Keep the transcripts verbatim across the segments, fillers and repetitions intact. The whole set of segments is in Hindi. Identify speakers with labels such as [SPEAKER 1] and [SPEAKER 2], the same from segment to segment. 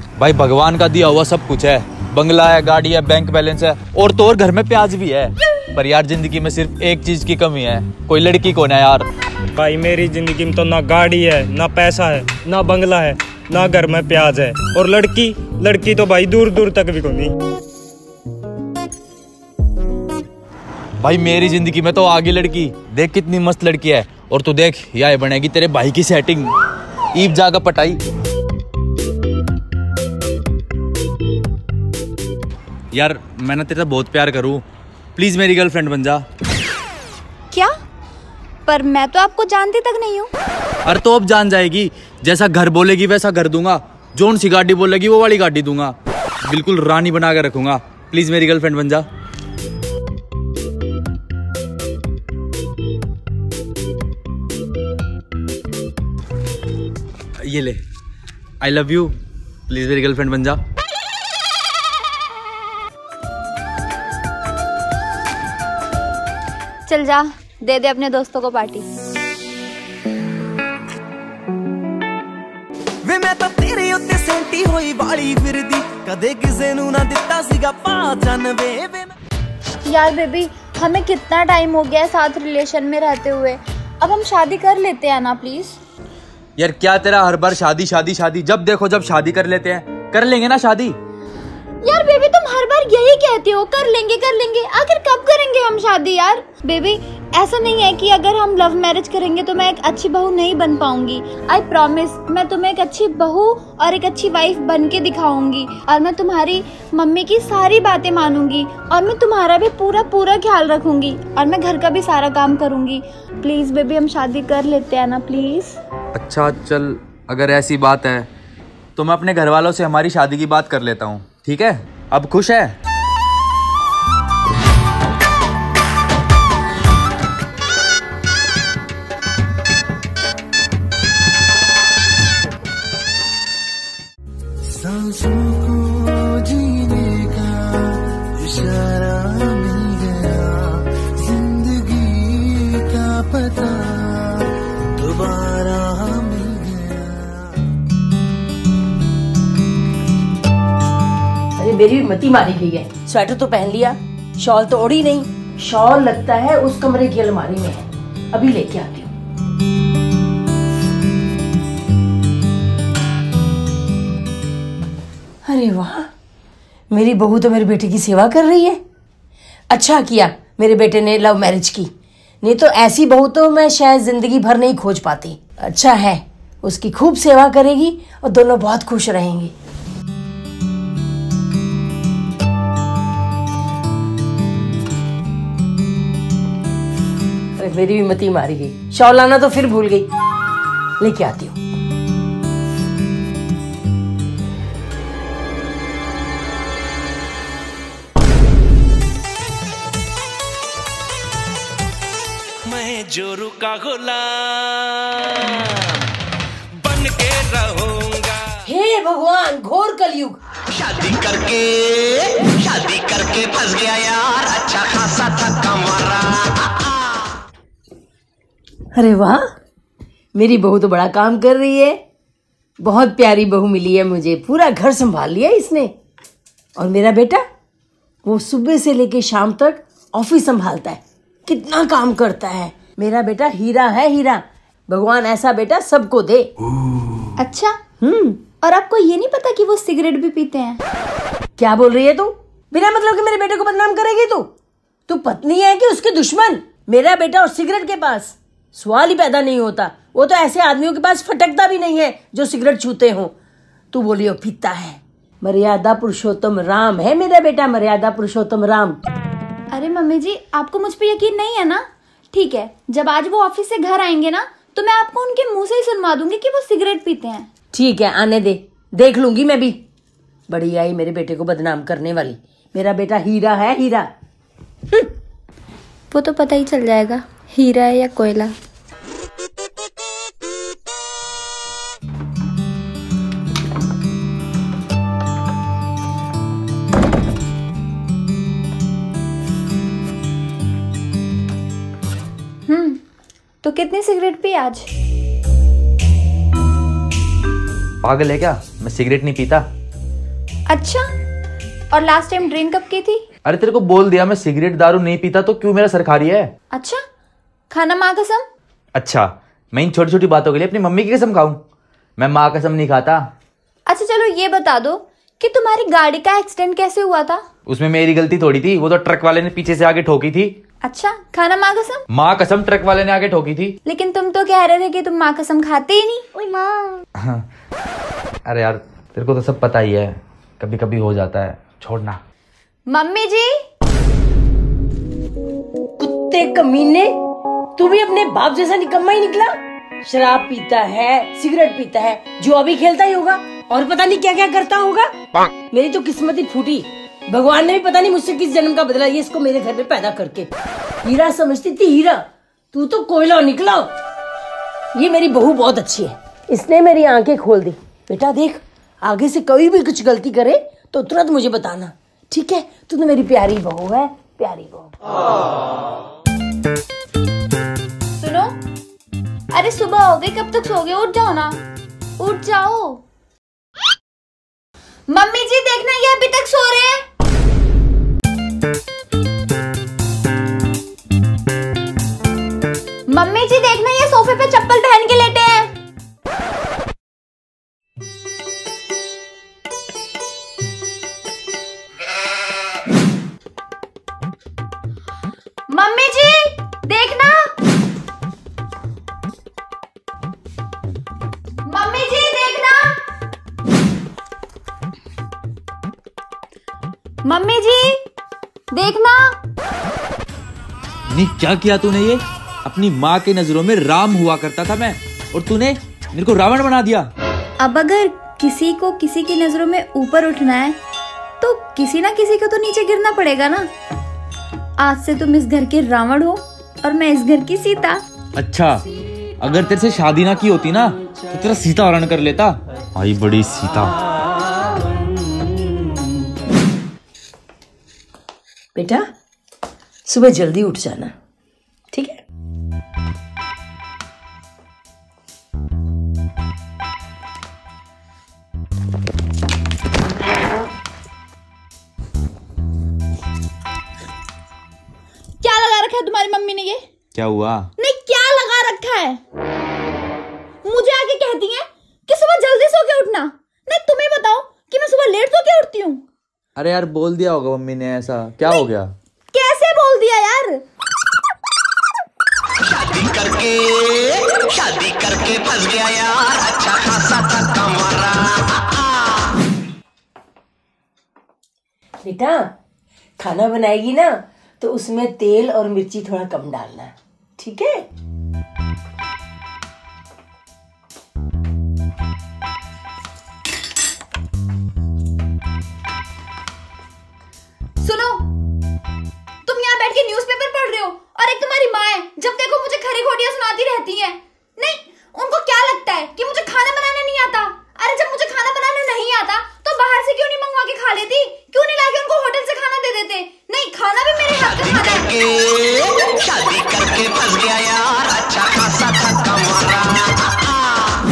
[SPEAKER 1] भाई भगवान का दिया हुआ सब कुछ है, बंगला है, गाड़ी है, बैंक बैलेंस है और तो और घर में प्याज भी है। पर यार जिंदगी में सिर्फ एक चीज की कमी है, कोई लड़की कौन है यार।
[SPEAKER 2] भाई मेरी जिंदगी में तो ना गाड़ी है, ना पैसा है, ना बंगला है, ना घर में प्याज है, और लड़की लड़की तो भाई दूर दूर तक भी कोई नहीं।
[SPEAKER 1] भाई मेरी जिंदगी में तो आगे लड़की देख, कितनी मस्त लड़की है। और तू देख यह बनेगी तेरे भाई की सेटिंग, ईब जाकर पटाई। यार मैं ना तेरे से बहुत प्यार करूं, प्लीज मेरी गर्लफ्रेंड बन जा।
[SPEAKER 3] क्या? पर मैं तो आपको जानती तक नहीं हूँ।
[SPEAKER 1] अरे तो अब जान जाएगी, जैसा घर बोलेगी वैसा घर दूंगा, जोन सी गाड़ी बोलेगी वो वाली गाड़ी दूंगा, बिल्कुल रानी बना कर रखूंगा। प्लीज मेरी गर्लफ्रेंड बन जा। ये ले, आई लव यू, प्लीज मेरी गर्लफ्रेंड बन जा।
[SPEAKER 3] चल जा, दे दे अपने दोस्तों को पार्टी।
[SPEAKER 4] वे मैं तो तेरे उत्ते सेंटी होई वाली फिरदी, कदे किसे नू ना दिता सीगा पहचानवे।
[SPEAKER 3] यार बेबी, हमें कितना टाइम हो गया है साथ रिलेशन में रहते हुए, अब हम शादी कर लेते हैं ना प्लीज।
[SPEAKER 1] यार क्या तेरा हर बार शादी शादी शादी, जब देखो जब शादी कर लेते हैं। कर लेंगे ना शादी।
[SPEAKER 3] यार बेबी तुम हर बार यही कहते हो, कर लेंगे कर लेंगे, आखिर कब करेंगे हम शादी। यार बेबी ऐसा नहीं है कि अगर हम लव मैरिज करेंगे तो मैं एक अच्छी बहू नहीं बन पाऊंगी। आई प्रॉमिस, मैं तुम्हें एक अच्छी बहू और एक अच्छी वाइफ बन के दिखाऊंगी, और मैं तुम्हारी मम्मी की सारी बातें मानूंगी, और मैं तुम्हारा भी पूरा पूरा ख्याल रखूंगी, और मैं घर का भी सारा काम करूंगी। प्लीज बेबी हम शादी कर लेते हैं ना प्लीज।
[SPEAKER 1] अच्छा चल, अगर ऐसी बात है तो मैं अपने घर वालों से हमारी शादी की बात कर लेता हूँ, ठीक है? अब खुश है?
[SPEAKER 4] सांसों को जीने का इशारा मिल गया, जिंदगी का पता दोबारा मिल गया।
[SPEAKER 5] अरे मेरी भी मती मारी गई है। स्वेटर तो पहन लिया, शॉल तो ओढ़ी नहीं। शॉल लगता है उस कमरे की अलमारी में है, अभी लेके आती हूँ। अरे वाह, मेरी बहू तो मेरे बेटे की सेवा कर रही है। अच्छा किया मेरे बेटे ने लव मैरिज की, नहीं तो ऐसी बहू तो मैं शायद जिंदगी भर नहीं खोज पाती। अच्छा है, उसकी खूब सेवा करेगी और दोनों बहुत खुश रहेंगे। अरे मेरी भी मती मारी गई, शॉल लाना तो फिर भूल गई, लेके आती हूँ।
[SPEAKER 4] मैं जोरू का गुलाम बन के रहूंगा।
[SPEAKER 5] हे भगवान, घोर कलयुग।
[SPEAKER 4] शादी करके शादी करके फंस गया यार, अच्छा खासा था कमरा।
[SPEAKER 5] अरे वाह, मेरी बहू तो बड़ा काम कर रही है। बहुत प्यारी बहू मिली है मुझे, पूरा घर संभाल लिया इसने। और मेरा बेटा, वो सुबह से लेके शाम तक ऑफिस संभालता है, कितना काम करता है। मेरा बेटा हीरा है, हीरा। भगवान ऐसा बेटा सबको दे।
[SPEAKER 3] अच्छा,
[SPEAKER 5] हम्म
[SPEAKER 3] और आपको ये नहीं पता कि वो सिगरेट भी पीते हैं?
[SPEAKER 5] क्या बोल रही है तू? बिना मतलब के मेरे बेटे को बदनाम करेगी तू? तू पत्नी है कि उसके दुश्मन? मेरा बेटा और सिगरेट के पास सवाल ही पैदा नहीं होता। वो तो ऐसे आदमियों के पास फटकता भी नहीं है जो सिगरेट छूते हो। तू बोली हो पीता है। मर्यादा पुरुषोत्तम राम है मेरा बेटा, मर्यादा पुरुषोत्तम राम।
[SPEAKER 3] अरे मम्मी जी, आपको मुझ पे यकीन नहीं है ना? ठीक है, जब आज वो ऑफिस से घर आएंगे ना तो मैं आपको उनके मुंह से ही सुनवा दूंगी कि वो सिगरेट पीते हैं।
[SPEAKER 5] ठीक है, आने दे, देख लूंगी मैं भी। बड़ी आई मेरे बेटे को बदनाम करने वाली। मेरा बेटा हीरा है, हीरा।
[SPEAKER 3] वो तो पता ही चल जाएगा हीरा है या कोयला। हम्म तो कितनी सिगरेट पी आज?
[SPEAKER 1] पागल है क्या? मैं सिगरेट नहीं पीता।
[SPEAKER 3] अच्छा, और लास्ट टाइम ड्रिंक कब की थी?
[SPEAKER 1] अरे तेरे को बोल दिया मैं सिगरेट दारू नहीं पीता, तो क्यों मेरा सर खा रही है?
[SPEAKER 3] अच्छा, खाना माँ कसम?
[SPEAKER 1] अच्छा, मैं इन छोटी छोटी बातों के लिए अपनी मम्मी की कसम खाऊं? मैं माँ कसम नहीं खाता।
[SPEAKER 3] अच्छा चलो ये बता दो कि तुम्हारी गाड़ी का एक्सीडेंट कैसे हुआ था?
[SPEAKER 1] उसमें मेरी गलती थोड़ी थी, वो तो ट्रक वाले ने पीछे से आगे ठोकी थी।
[SPEAKER 3] अच्छा, खाना माँ कसम?
[SPEAKER 1] माँ कसम, ट्रक वाले ने आगे ठोकी थी।
[SPEAKER 3] लेकिन तुम तो कह रहे थे कि तुम माँ कसम खाते ही नहीं। ओए माँ।
[SPEAKER 1] अरे यार तेरे को तो सब पता ही है, कभी कभी हो जाता है, छोड़ना।
[SPEAKER 3] मम्मी जी।
[SPEAKER 5] कुत्ते कमीने, तू भी अपने बाप जैसा निकम्मा ही निकला। शराब पीता है, सिगरेट पीता है, जुआ भी खेलता ही होगा और पता नहीं क्या क्या करता होगा। मेरी तो किस्मत ही फूटी, भगवान ने भी पता नहीं मुझसे किस जन्म का बदला ये इसको मेरे घर में पैदा करके। हीरा समझती थी हीरा, तू तो कोयला निकला। ये मेरी बहू बहुत अच्छी है, इसने मेरी आंखें खोल दी। बेटा देख, आगे से कोई भी कुछ गलती करे तो तुरंत मुझे बताना, ठीक है? तू तो मेरी प्यारी बहू है, प्यारी बहू।
[SPEAKER 3] सुनो, अरे सुबह हो गई, कब तक सोगे? उठ जाओ ना, उठ जाओ। मम्मी जी देखना, ये अभी तक सो रहे हैं। मम्मी जी देखना, ये सोफे पे चप्पल पहन के लेटे हैं। मम्मी जी देखना, मम्मी जी देखना, मम्मी जी देखना।
[SPEAKER 1] नहीं क्या किया तूने? ये अपनी माँ के नजरों में राम हुआ करता था मैं, और तूने मेरे को रावण बना दिया।
[SPEAKER 3] अब अगर किसी को किसी की नजरों में ऊपर उठना है तो किसी ना किसी को तो नीचे गिरना पड़ेगा ना। आज से तुम इस घर के रावण हो और मैं इस घर की सीता।
[SPEAKER 1] अच्छा, अगर तेरे से शादी ना की होती ना तो तेरा सीता हरण कर लेता। आई बड़ी सीता।
[SPEAKER 5] बेटा सुबह जल्दी उठ जाना, ठीक है?
[SPEAKER 3] क्या लगा रखा है तुम्हारी मम्मी ने? ये
[SPEAKER 1] क्या हुआ?
[SPEAKER 3] नहीं, क्या लगा रखा है? मुझे आके कहती हैं कि सुबह जल्दी सो के उठना। नहीं, तुम्हें बताओ कि मैं सुबह लेट सो के उठती हूँ।
[SPEAKER 1] अरे यार बोल दिया होगा मम्मी ने, ऐसा क्या हो गया?
[SPEAKER 3] कैसे बोल दिया यार?
[SPEAKER 4] शादी करके शादी करके फंस गया यार, अच्छा खासा धक्का मारा।
[SPEAKER 5] बेटा खाना बनाएगी ना तो उसमें तेल और मिर्ची थोड़ा कम डालना, ठीक है?
[SPEAKER 3] सुनो, तुम यहाँ बैठ के न्यूज़पेपर पढ़ रहे हो और एक तुम्हारी माँ है, जब देखो मुझे खरी खोटियां सुनाती रहती हैं। नहीं, उनको क्या लगता है कि मुझे खाना बनाना नहीं आता? अरे जब मुझे खाना बनाना नहीं आता तो बाहर से क्यों नहीं मंगवा के खा लेती? क्यों नहीं लाके उनको होटल से खाना दे देते? नहीं, खाना भी मेरे हाथ का खाना है।
[SPEAKER 4] शादी करके फंस गया यार, अच्छा खासा धक्का मारा।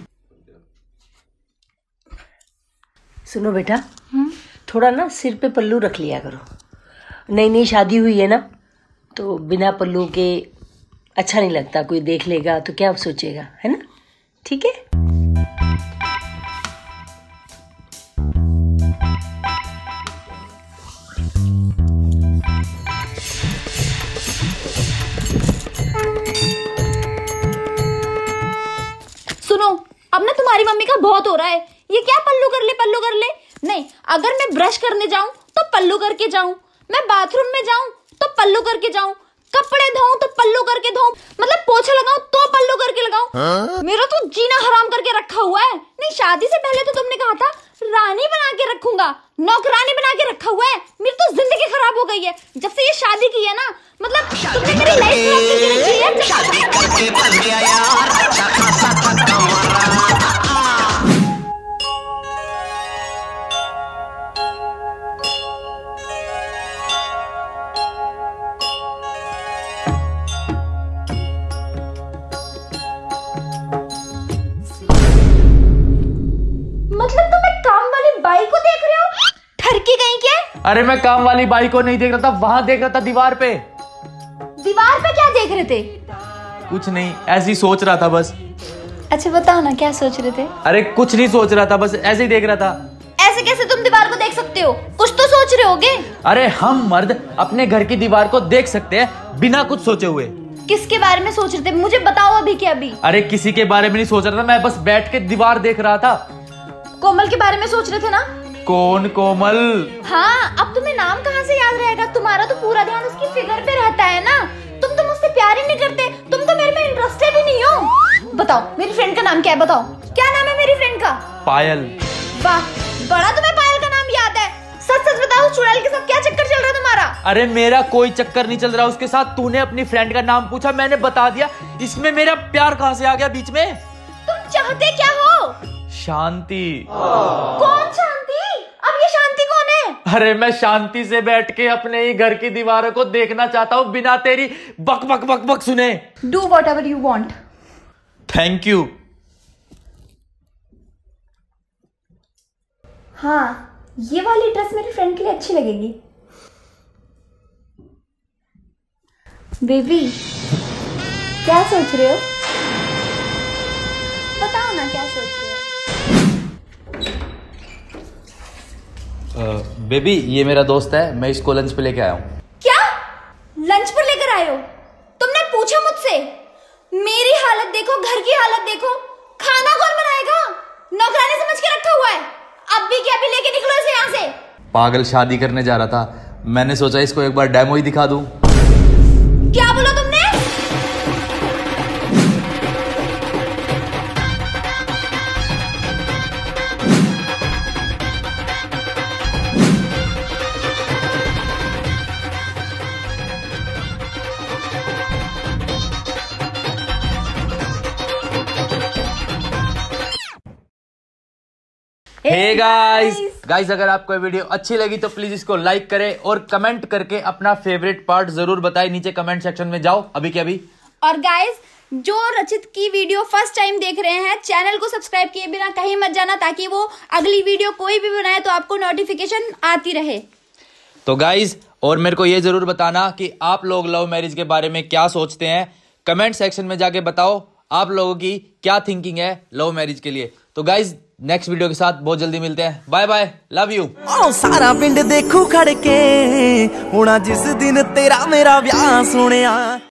[SPEAKER 5] सुनो बेटा, थोड़ा ना सिर पे पल्लू रख लिया करो। नई नई शादी हुई है ना, तो बिना पल्लू के अच्छा नहीं लगता। कोई देख लेगा तो क्या सोचेगा, है ना? ठीक है?
[SPEAKER 3] सुनो, अब ना तुम्हारी मम्मी का बहुत हो रहा है। ये क्या पल्लू कर ले पल्लू कर ले? नहीं, अगर मैं ब्रश करने जाऊं तो पल्लू करके जाऊं, मैं बाथरूम में जाऊं तो पल्लू करके जाऊं, कपड़े धोऊं तो पल्लू करके धोऊं, मतलब पोछा लगाऊं तो पल्लू करके लगाऊं। हाँ? मेरा तो जीना हराम करके रखा हुआ है। नहीं, शादी से पहले तो तुमने कहा था रानी बना के रखूंगा, नौकरानी बना के रखा हुआ है। मेरी तो जिंदगी खराब हो गई है जब से ये शादी की है ना। मतलब तुमने मेरी लाइफ खराब करके रखी है।
[SPEAKER 4] शादी करके फंस गया यार, अच्छा खासा धक्का मारा।
[SPEAKER 3] मतलब तुम एक काम वाली बाई को देख रहे हो?
[SPEAKER 1] अरे मैं काम वाली बाई को नहीं देख रहा था, वहां देख रहा था दीवार पे।
[SPEAKER 3] दीवार पे क्या देख रहे थे?
[SPEAKER 1] कुछ नहीं, ऐसे ही सोच रहा था बस।
[SPEAKER 3] अच्छा बताओ ना क्या सोच रहे थे?
[SPEAKER 1] अरे कुछ नहीं सोच रहा था, बस ऐसे ही देख रहा था।
[SPEAKER 3] ऐसे कैसे तुम दीवार को देख सकते हो? कुछ तो सोच रहे होगे।
[SPEAKER 1] अरे हम मर्द अपने घर की दीवार को देख सकते हैं बिना कुछ सोचे हुए।
[SPEAKER 3] किसके बारे में सोच रहे थे? मुझे बताओ अभी के अभी।
[SPEAKER 1] अरे किसी के बारे में नहीं सोच रहा था, मैं बस बैठ के दीवार देख रहा था।
[SPEAKER 3] कोमल के बारे में सोच रहे थे ना?
[SPEAKER 1] कौन कोमल?
[SPEAKER 3] हाँ, अब तुम्हें नाम कहाँ से याद रहेगा? तुम्हारा तो पूरा ध्यान उसकी फिगर पे रहता है ना। तुम तो मुझसे प्यार ही नहीं करते, तुम तो मेरे में इंटरेस्टेड ही नहीं हो। बताओ मेरी फ्रेंड का नाम क्या है? बताओ क्या नाम है मेरी फ्रेंड का?
[SPEAKER 1] पायल।
[SPEAKER 3] वाह, बड़ा तुम्हें पायल का नाम याद है। सच सच बताओ, चुड़ैल के साथ क्या चक्कर चल रहा है तुम्हारा?
[SPEAKER 1] अरे मेरा कोई चक्कर नहीं चल रहा उसके साथ। तूने अपनी फ्रेंड का नाम पूछा, मैंने बता दिया। इसमें मेरा प्यार कहाँ से आ गया बीच में?
[SPEAKER 3] तुम चाहते क्या हो?
[SPEAKER 1] शांति।
[SPEAKER 3] कौन शांति? अब ये शांति कौन है?
[SPEAKER 1] अरे मैं शांति से बैठ के अपने ही घर की दीवारों को देखना चाहता हूँ बिना तेरी बक बक बक बक सुने।
[SPEAKER 3] Do whatever you want.
[SPEAKER 1] Thank you.
[SPEAKER 3] हाँ, ये वाली ड्रेस मेरी फ्रेंड के लिए अच्छी लगेगी। बेबी क्या सोच रहे हो? बताओ ना क्या सोच रहे हो?
[SPEAKER 1] बेबी ये मेरा दोस्त है, मैं इसको लंच पे लेके आया हूँ।
[SPEAKER 3] क्या लंच पर लेकर आए हो? तुमने पूछा मुझसे? मेरी हालत देखो, घर की हालत देखो। खाना कौन बनाएगा? नौकरानी समझ के रखा हुआ है। अब भी क्या भी लेके निकलो इसे यहाँ से।
[SPEAKER 1] पागल शादी करने जा रहा था, मैंने सोचा इसको एक बार डेमो ही दिखा दूं।
[SPEAKER 3] क्या बोला तुमने?
[SPEAKER 1] हे गाइस गाइस अगर आपको ये वीडियो अच्छी लगी तो प्लीज इसको लाइक करें और कमेंट करके अपना फेवरेट पार्ट जरूर बताएं। नीचे कमेंट सेक्शन में जाओ अभी के अभी।
[SPEAKER 3] और गाइस जो रचित की वीडियो फर्स्ट टाइम देख रहे हैं, चैनल को सब्सक्राइब किए बिना कहीं मत जाना, ताकि वो अगली वीडियो कोई भी बनाए तो आपको नोटिफिकेशन आती रहे।
[SPEAKER 1] तो गाइस और मेरे को ये जरूर बताना कि आप लोग लव मैरिज के बारे में क्या सोचते हैं। कमेंट सेक्शन में जाके बताओ आप लोगों की क्या थिंकिंग है लव मैरिज के लिए। तो गाइस नेक्स्ट वीडियो के साथ बहुत जल्दी मिलते हैं। Bye bye, love you.
[SPEAKER 4] ओ सारा पिंड देखू खड़ के होना जिस दिन तेरा मेरा ब्याह सोनिया।